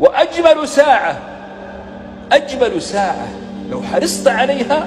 وأجمل ساعة، أجمل ساعة لو حرصت عليها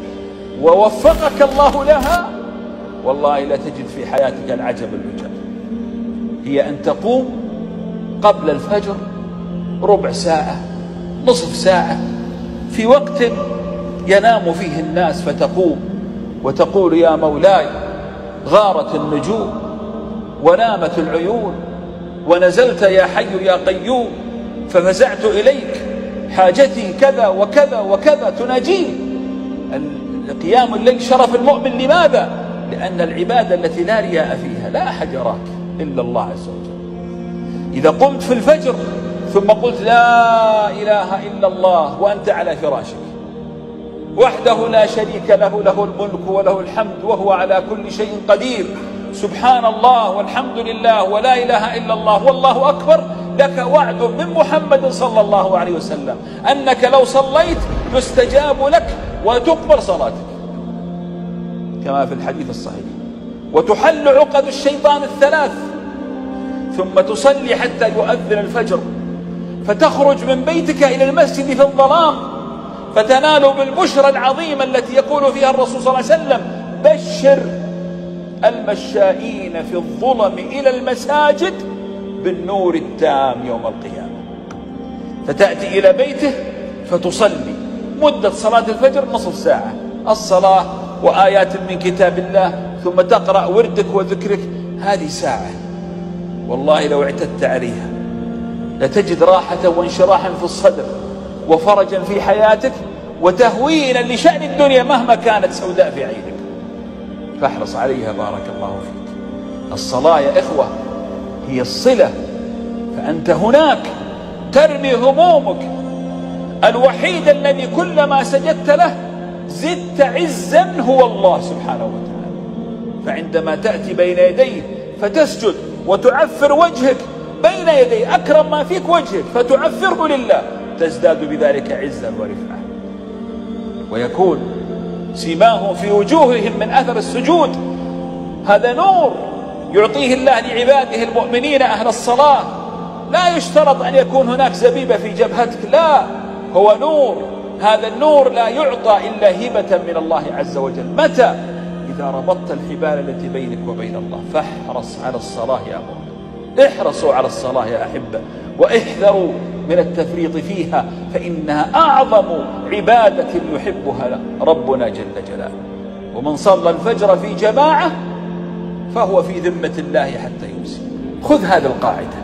ووفقك الله لها والله لا تجد في حياتك العجب العجاب، هي أن تقوم قبل الفجر ربع ساعة، نصف ساعة، في وقت ينام فيه الناس، فتقوم وتقول: يا مولاي غارت النجوم ونامت العيون ونزلت يا حي يا قيوم ففزعت إليك، حاجتي كذا وكذا وكذا، تناجيه. قيام الليل شرف المؤمن، لماذا؟ لأن العبادة التي لا رياء فيها، لا أحد يراك إلا الله عز وجل. إذا قمت في الفجر ثم قلت: لا إله إلا الله وأنت على فراشك وحده لا شريك له، له الملك وله الحمد وهو على كل شيء قدير، سبحان الله والحمد لله ولا إله إلا الله والله أكبر، لك وعد من محمد صلى الله عليه وسلم أنك لو صليت يستجاب لك وتقبل صلاتك كما في الحديث الصحيح، وتحل عقد الشيطان الثلاث، ثم تصلي حتى يؤذن الفجر، فتخرج من بيتك إلى المسجد في الظلام، فتنال بالبشرى العظيمة التي يقول فيها الرسول صلى الله عليه وسلم: بشر المشائين في الظلم إلى المساجد بالنور التام يوم القيامة. فتأتي إلى بيته فتصلي، مدة صلاة الفجر نصف ساعة، الصلاة وآيات من كتاب الله، ثم تقرأ وردك وذكرك، هذه ساعة. والله لو اعتدت عليها لتجد راحة وانشراحا في الصدر وفرجا في حياتك وتهوينا لشأن الدنيا مهما كانت سوداء في عينك، فاحرص عليها بارك الله فيك. الصلاة يا إخوة هي الصلة، فأنت هناك ترمي همومك، الوحيد الذي كلما سجدت له زدت عزا هو الله سبحانه وتعالى. فعندما تأتي بين يديه فتسجد وتعفر وجهك بين يديه، أكرم ما فيك وجهك، فتعفره لله، تزداد بذلك عزا ورفعة، ويكون سيماهم في وجوههم من أثر السجود. هذا نور يعطيه الله لعباده المؤمنين أهل الصلاة، لا يشترط أن يكون هناك زبيبة في جبهتك، لا، هو نور. هذا النور لا يعطى إلا هبة من الله عز وجل. متى؟ إذا ربطت الحبال التي بينك وبين الله. فاحرص على الصلاة يا مؤمن، احرصوا على الصلاة يا أحبة، واحذروا من التفريط فيها، فإنها أعظم عبادة يحبها ربنا جل جلاله. ومن صلى الفجر في جماعة فهو في ذمة الله حتى يمسي. خذ هذه القاعدة: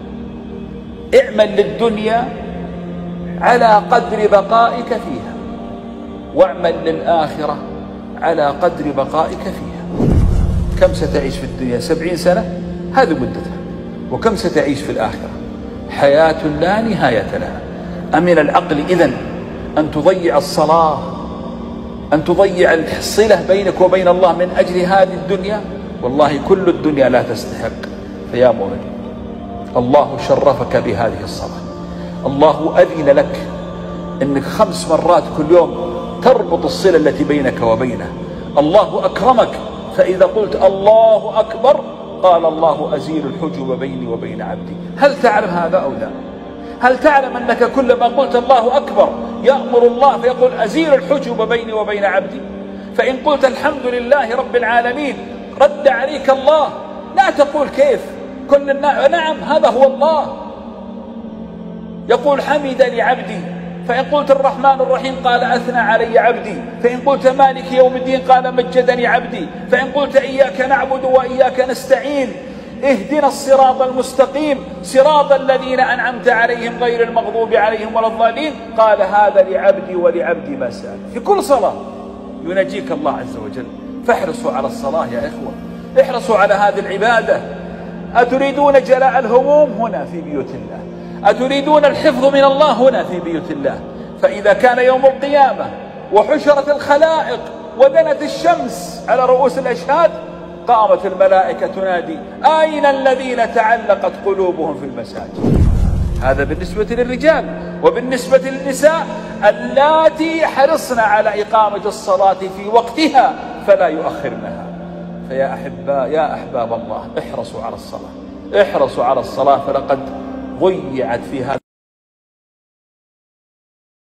اعمل للدنيا على قدر بقائك فيها، واعمل للآخرة على قدر بقائك فيها. كم ستعيش في الدنيا؟ 70 سنة، هذه مدتها. وكم ستعيش في الآخرة؟ حياة لا نهاية لها. أمن العقل إذن أن تضيع الصلاة، أن تضيع الصلة بينك وبين الله من أجل هذه الدنيا؟ والله كل الدنيا لا تستحق. فيا مؤمن، الله شرفك بهذه الصلاة، الله أذن لك أنك 5 مرات كل يوم تربط الصلة التي بينك وبينه. الله أكرمك، فإذا قلت الله أكبر قال الله أزيل الحجب بيني وبين عبدي. هل تعلم هذا أو لا؟ هل تعلم أنك كلما قلت الله أكبر يأمر الله فيقول أزيل الحجب بيني وبين عبدي؟ فإن قلت الحمد لله رب العالمين رد عليك الله، لا تقول كيف، نعم هذا هو الله يقول حمدني عبدي. فإن قلت الرحمن الرحيم قال أثنى علي عبدي. فإن قلت مالك يوم الدين قال مجدني عبدي. فإن قلت إياك نعبد وإياك نستعين اهدنا الصراط المستقيم صراط الذين أنعمت عليهم غير المغضوب عليهم ولا الضالين قال هذا لعبدي ولعبدي ما سأل. في كل صلاة ينجيك الله عز وجل. فاحرصوا على الصلاة يا إخوة، احرصوا على هذه العبادة. أتريدون جلاء الهموم؟ هنا في بيوت الله. أتريدون الحفظ من الله؟ هنا في بيوت الله. فإذا كان يوم القيامة وحشرت الخلائق ودنت الشمس على رؤوس الأشهاد قامت الملائكة تنادي أين الذين تعلقت قلوبهم في المساجد؟ هذا بالنسبة للرجال. وبالنسبة للنساء اللاتي حرصن على إقامة الصلاة في وقتها فلا يؤخرنها. فيا أحباء، يا أحباب الله، احرصوا على الصلاة، احرصوا على الصلاة، فلقد ضيعت في هذا